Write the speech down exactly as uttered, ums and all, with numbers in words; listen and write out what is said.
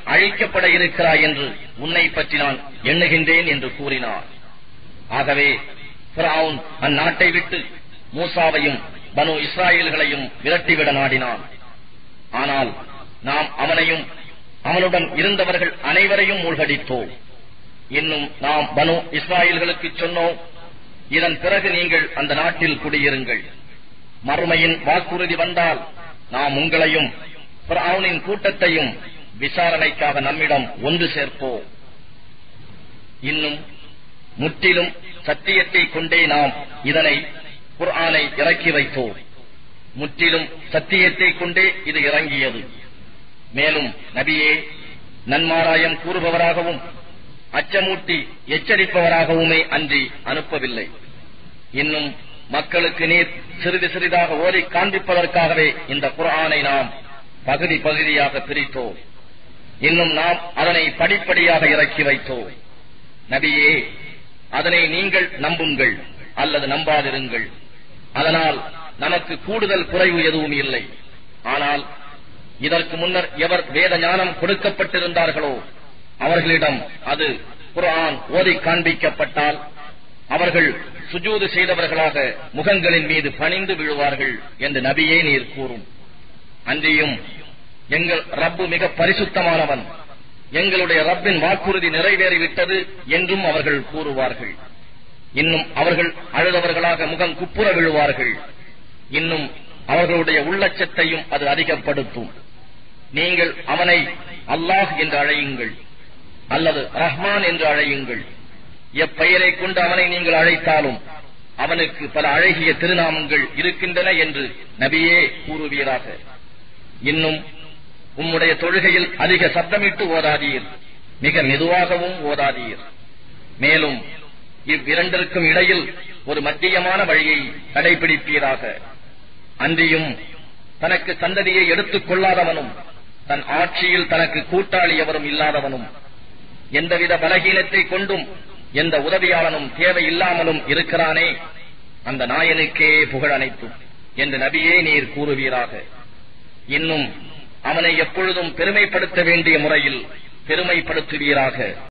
அழிக்கப்பட இருக்கிறாய் என்று உன்னை பற்றி நான் எண்ணுகின்றேன் என்று கூறினார். ஆகவே ஃபிரௌன் அந்நாட்டை விட்டு மூசாவையும் பனு இஸ்ராயேல்களையும் விரட்டிவிட நாடினான். ஆனால் நாம் அவனையும் அவனுடன் இருந்தவர்கள் அனைவரையும் மூழ்கடித்தோம். இன்னும் நாம் பனு இஸ்ராயேல்களுக்கு சொன்னோம், இதன் பிறகு நீங்கள் அந்த நாட்டில் குடியிருங்கள். மறுமையின் வாக்குறுதி வந்தால் நாம் உங்களையும் ஃபிரௌனின் கூட்டத்தையும் விசாரணைக்காக நம்மிடம் ஒன்று சேர்ப்போம். இன்னும் முற்றிலும் சத்தியத்தை கொண்டே நாம் இதனை குர்ஆனை இறக்கி வைத்தோம். முற்றிலும் சத்தியத்தை கொண்டே இது இறங்கியது. மேலும் நபியே, நன்மாராயம் கூறுபவராகவும் அச்சமூட்டி எச்சரிப்பவராகவுமே அன்றி அனுப்பவில்லை. இன்னும் மக்களுக்கு நீர் சிறிது சிறிதாக ஓதி காண்பிப்பதற்காகவே இந்த குர்ஆனை நாம் பகுதி பகுதியாக பிரித்தோம். இன்னும் நாம் அதனை படிப்படியாக இறக்கி வைத்தோம். நபியே, அதனை நீங்கள் நம்புங்கள் அல்லது நம்பாதிருங்கள். அதனால் நமக்கு கூடுதல் குறைவு எதுவும் இல்லை. ஆனால் இதற்கு முன்னர் எவர் வேத ஞானம் கொடுக்கப்பட்டிருந்தார்களோ அவர்களிடம் அது குர்ஆன் ஓதி காண்பிக்கப்பட்டால் அவர்கள் சுஜூது செய்தவர்களாக முகங்களின் மீது பணிந்து விழுவார்கள் என்று நபியே நீர் கூறும். அன்றியும் எங்கள் ரப்பு மிக பரிசுத்தமானவன், எங்களுடைய ரப்பின் வாக்குறுதி நிறைவேறிவிட்டது என்றும் அவர்கள் கூறுவார்கள். இன்னும் அவர்கள் அழுதவர்களாக முகம் குப்புற விழுவார்கள். இன்னும் அவர்களுடைய உள்ளச்சத்தையும் அது அதிகப்படுத்தும். நீங்கள் அவனை அல்லாஹ் என்று அழையுங்கள் அல்லது ரஹ்மான் என்று அழையுங்கள். எப்பெயரை கொண்டு அவனை நீங்கள் அழைத்தாலும் அவனுக்கு பல அழகிய திருநாமங்கள் இருக்கின்றன என்று நபியே கூறுவீராக. இன்னும் உம்முடைய தொழுகையில் அதிக சப்தமிட்டு ஓதாதீர், மிக மெதுவாகவும் ஓதாதீர். மேலும் இவ்விரண்டிற்கும் இடையில் ஒரு மத்தியமான வழியை கடைபிடிப்பீராக. அன்றியும் தனக்கு சந்ததியை எடுத்துக் கொள்ளாதவனும் தன் ஆட்சியில் தனக்கு கூட்டாளி எவரும் இல்லாதவனும் எந்தவித பலகீனத்தை கொண்டும் எந்த உதவியாளனும் தேவையில்லாமலும் இருக்கிறானே, அந்த நாயனுக்கே புகழ் அனைத்தும் என்று நபியே நீர் கூறுவீராக. இன்னும் அவனை எப்பொழுதும் பெருமைப்படுத்த வேண்டிய முறையில் பெருமைப்படுத்துவீராக.